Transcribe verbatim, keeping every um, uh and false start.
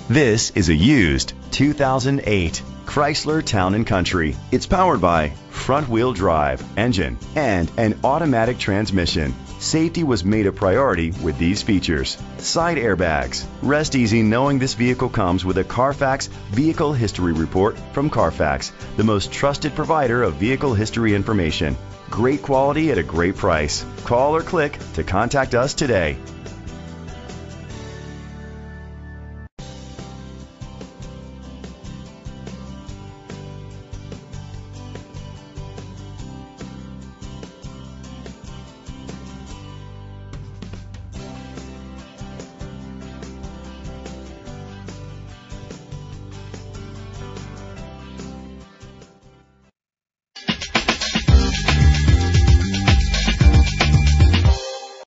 This is a used two thousand eight Chrysler Town and Country. It's powered by front-wheel drive engine and an automatic transmission. Safety was made a priority with these features: side airbags. Rest easy knowing this vehicle comes with a Carfax Vehicle History Report from Carfax, the most trusted provider of vehicle history information. Great quality at a great price. Call or click to contact us today.